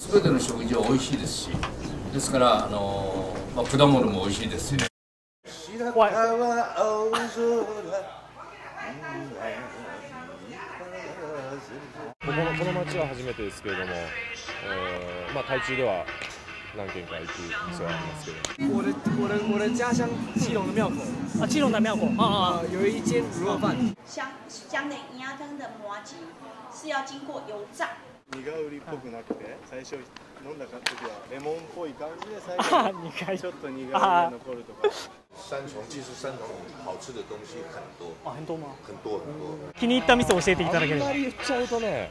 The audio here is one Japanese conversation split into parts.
全ての食事は美味しいですし、ですから果物も美味しいですしね。 怖い。 この町は初めてですけれども、台中では何軒か行く店はありますけど。 我的家乡基隆的庙口啊，基隆的庙口啊， 有一间卤肉饭。 香的银鸭汤的麻糬是要经过油炸。 苦売りっぽくなくて、最初飲んだ時はレモンっぽい感じで、最啊， 後你看ちょっと苦味が残るとか。 三重其实三重好吃的东西很多， 啊，很多吗？ 很多很多。 気に入った店教えていただければ。 あんまり言っちゃうとね。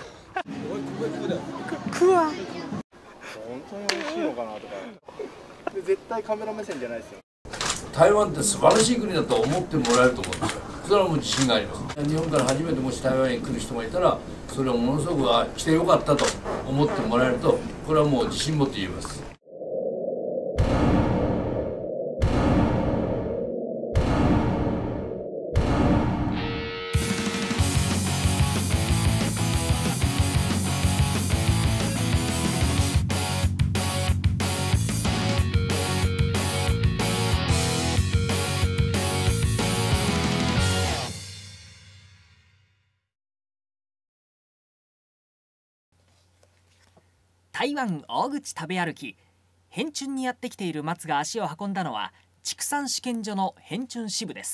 食わ。 本当に美味しいのかなとか。で絶対カメラ目線じゃないですよ。 台湾って素晴らしい国だと思ってもらえると思うんですよ。それはもう自信があります。日本から初めてもし台湾に来る人がいたら、それをものすごく来てよかったと思ってもらえると、これはもう自信持って言えます。 台湾大口食べ歩き、偏春にやってきている松が足を運んだのは畜産試験所の偏春支部です。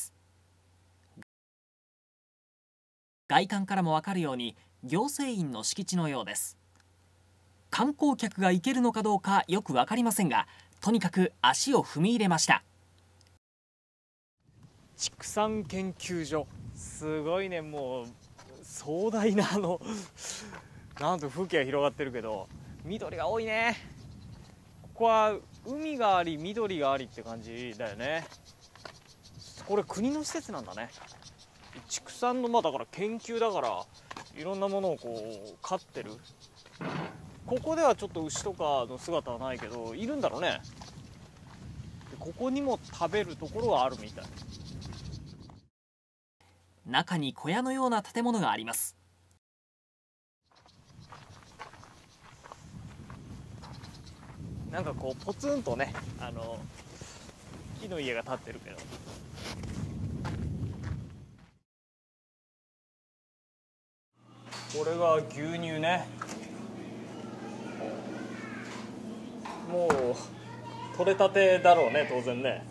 外観からもわかるように行政院の敷地のようです。観光客が行けるのかどうかよくわかりませんが、とにかく足を踏み入れました。 畜産研究所、すごいね。もう壮大ななんと風景が広がってるけど、緑が多いね。ここは海があり緑がありって感じだよね。これ国の施設なんだね。畜産のだから研究だから、いろんなものをこう飼ってる。ここではちょっと牛とかの姿はないけどいるんだろうね。ここにも食べるところはあるみたい。 中に小屋のような建物があります。 なんかこうポツンとね、木の家が建ってるけど、これが牛乳ね。もう取れたてだろうね、当然ね。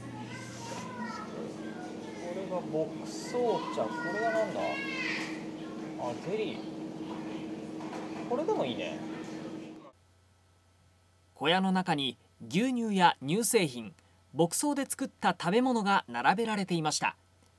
これが牧草茶。これがなんだ、ゼリー。これでもいいね。 小屋の中に牛乳や乳製品、牧草で作った食べ物が並べられていました。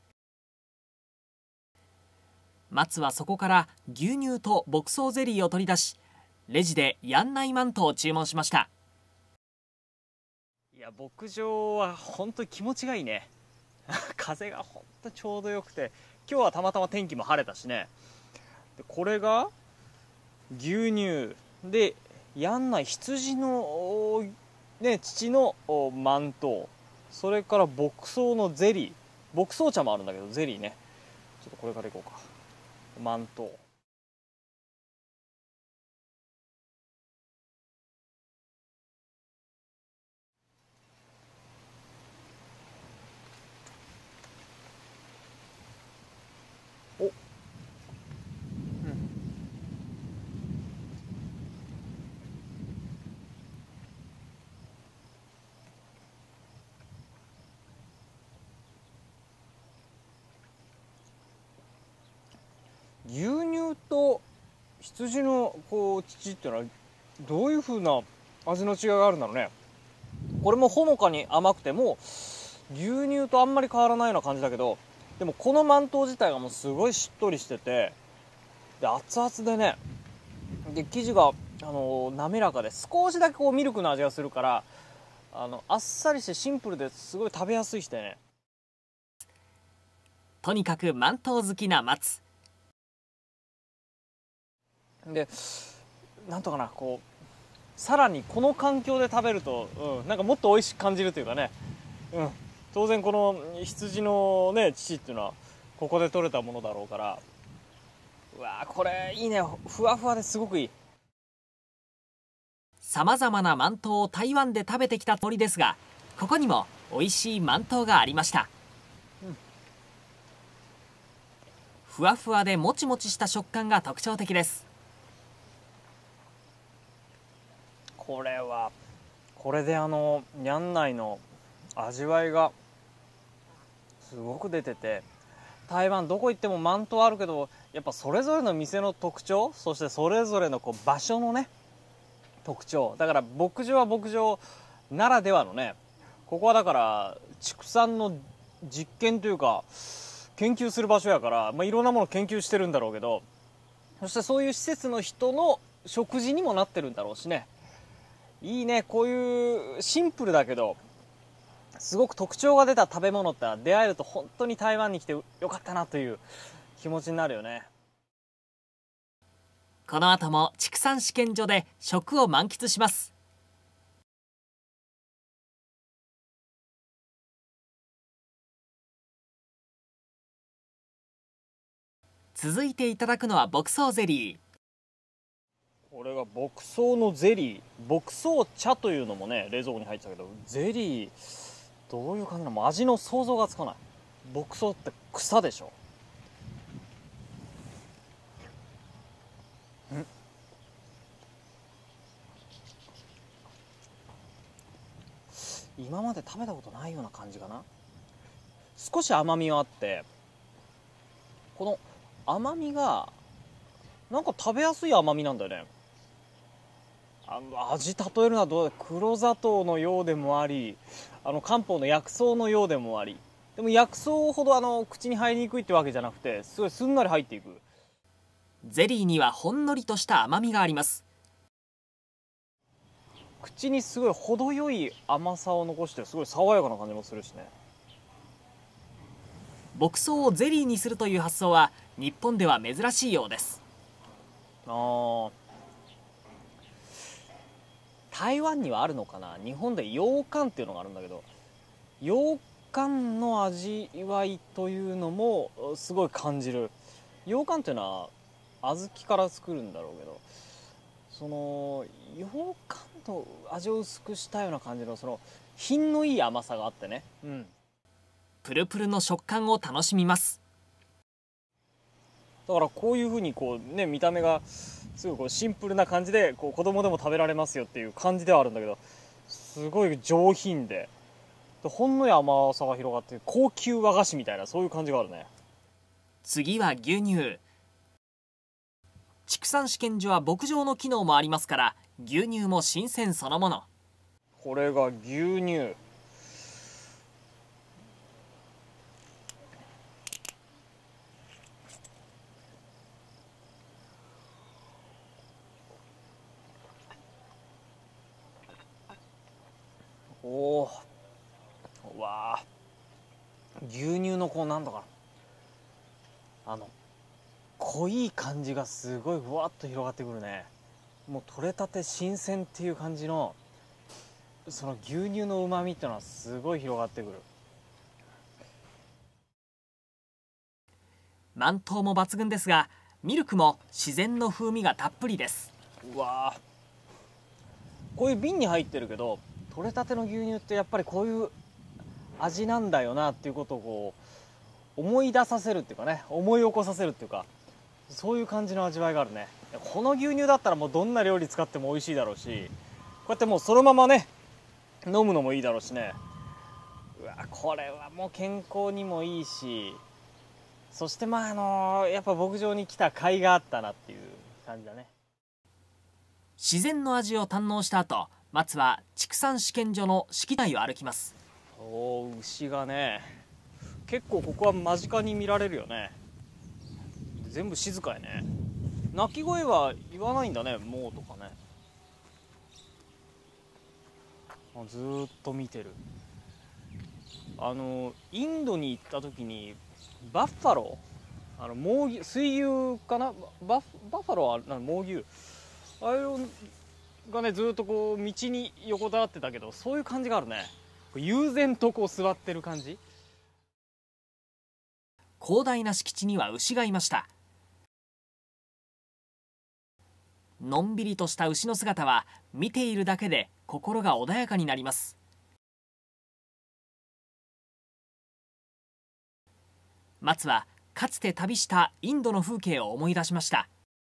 松はそこから牛乳と牧草ゼリーを取り出し、レジでヤンナイマントを注文しました。 いや、牧場は本当に気持ちがいいね。風が本当ちょうどよくて、今日はたまたま天気も晴れたしね。でこれが牛乳で、やんない羊の、ね、乳のマント、それから牧草のゼリー、牧草茶もあるんだけどゼリーね。ちょっとこれからいこうか。マント。お、牛乳と羊のこう乳ってのはどういう風な味の違いがあるんだろうね。これもほのかに甘くて、もう牛乳とあんまり変わらないような感じだけど、でもこのマント自体がもうすごいしっとりしてて、で熱々でね、で生地が滑らかで、少しだけこうミルクの味がするから、あっさりしてシンプルですごい食べやすいしてね。 とにかくマント好きな松で、なんとかな、こうさらにこの環境で食べると、なんかもっと美味しく感じるというかね、当然この羊のね乳っていうのはここで取れたものだろうから、うわー、これいいね。ふわふわですごくいい。 さまざまなマントを台湾で食べてきたつもりですが、ここにも美味しいマントがありました。ふわふわでもちもちした食感が特徴的です。 これでニャン内の味わいがすごく出てて、台湾どこ行ってもマントはあるけど、やっぱそれぞれの店の特徴、そしてそれぞれの場所のね特徴だから、牧場は牧場ならではのね、ここはだから畜産の実験というか研究する場所やから、いろんなものを研究してるんだろうけど、そしてそういう施設の人の食事にもなってるんだろうしね。いいね、こういうシンプルだけどすごく特徴が出た食べ物って出会えると、本当に台湾に来てよかったなという気持ちになるよね。 この後も畜産試験所で食を満喫します。続いていただくのは牧草ゼリー。 これが牧草のゼリー、牧草茶というのもね冷蔵庫に入ってたけど、ゼリーどういう感じなの、味の想像がつかない。牧草って草でしょ。今まで食べたことないような感じかな。少し甘みはあって、この甘みがなんか食べやすい甘みなんだよね。味例えるのはどうだ、黒砂糖のようでもあり、漢方の薬草のようでもあり、でも薬草ほど口に入りにくいってわけじゃなくて、すごいすんなり入っていく。 ゼリーにはほんのりとした甘みがあります。 口にすごい程よい甘さを残して、すごい爽やかな感じもするしね。 牧草をゼリーにするという発想は日本では珍しいようです。 台湾にはあるのかな。日本で羊羹っていうのがあるんだけど、羊羹の味わいというのもすごい感じる。羊羹っていうのは小豆から作るんだろうけど、その羊羹と味を薄くしたような感じの、その品のいい甘さがあってね、 プルプルの食感を楽しみます。 だからこういうふうに見た目がすごいシンプルな感じで子供でも食べられますよっていう感じではあるんだけど、すごい上品でほんのり甘さが広がって、高級和菓子みたいな、そういう感じがあるね。 次は牛乳。畜産試験所は牧場の機能もありますから、牛乳も新鮮そのもの。 これが牛乳。おー、わあ、牛乳のなんだか濃い感じがすごいふわっと広がってくるね。もう取れたて新鮮っていう感じの、その牛乳のうまみっていうのはすごい広がってくる。 満糖も抜群ですが、ミルクも自然の風味がたっぷりです。 うわあ、こういう瓶に入ってるけど、取れたての牛乳ってやっぱりこういう味なんだよなっていうことを思い出させるっていうかね、思い起こさせるっていうか、そういう感じの味わいがあるね。この牛乳だったらもうどんな料理使っても美味しいだろうし、こうやってもうそのままね飲むのもいいだろうしね。うわ、これはもう健康にもいいし、そしてやっぱ牧場に来た甲斐があったなっていう感じだね。 自然の味を堪能した後、松は畜産試験所の敷地内を歩きます。 おー、牛がね、結構ここは間近に見られるよね。全部静かやね。鳴き声は言わないんだね、もうとかね。ずーっと見てる。インドに行った時にバッファロー、猛牛、水牛かな、バッファローは猛牛、あれがねずっと道に横たわってたけど、そういう感じがあるね。悠然と座ってる感じ。 広大な敷地には牛がいました。 のんびりとした牛の姿は見ているだけで心が穏やかになります。松はかつて旅したインドの風景を思い出しました。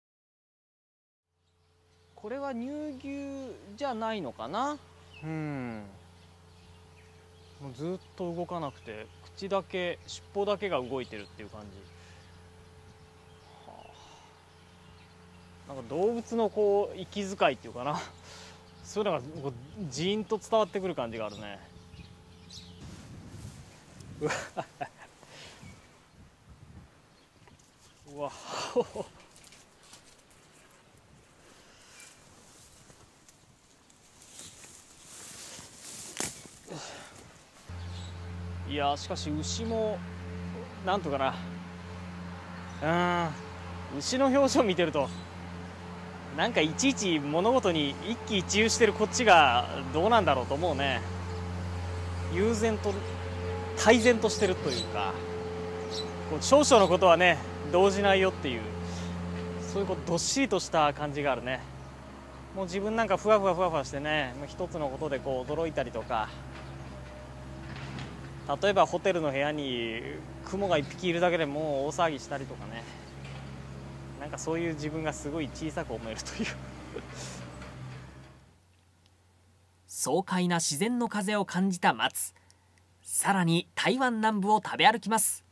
これは乳牛じゃないのかな。もうずっと動かなくて、口だけ、尻尾だけが動いてるっていう感じ。なんか動物のこう息遣いっていうかな、そういうのがこうジーンと伝わってくる感じがあるね。うわうわいやしかし牛もなんとかな、牛の表情見てるとなんかいちいち物事に一喜一憂してるこっちがどうなんだろうと思うね。悠然と泰然としてるというか、こう少々のことはね動じないよっていう、そういうこうどっしりとした感じがあるね。もう自分なんかふわふわふわふわしてね、一つのことでこう驚いたりとか、例えばホテルの部屋にクモが1匹いるだけでもう大騒ぎしたりとかね、なんかそういう自分がすごい小さく思えるという爽快な自然の風を感じた松、さらに台湾南部を食べ歩きます。